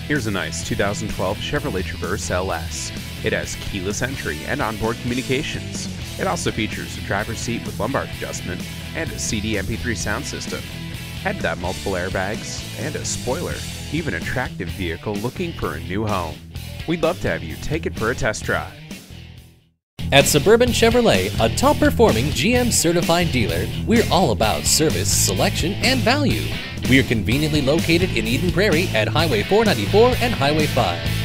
Here's a nice 2012 Chevrolet Traverse LS. It has keyless entry and onboard communications. It also features a driver's seat with lumbar adjustment and a CD MP3 sound system. Had that multiple airbags and a spoiler. Even an attractive vehicle looking for a new home. We'd love to have you take it for a test drive. At Suburban Chevrolet, a top-performing GM certified dealer, we're all about service, selection, and value. We are conveniently located in Eden Prairie at Highway 494 and Highway 5.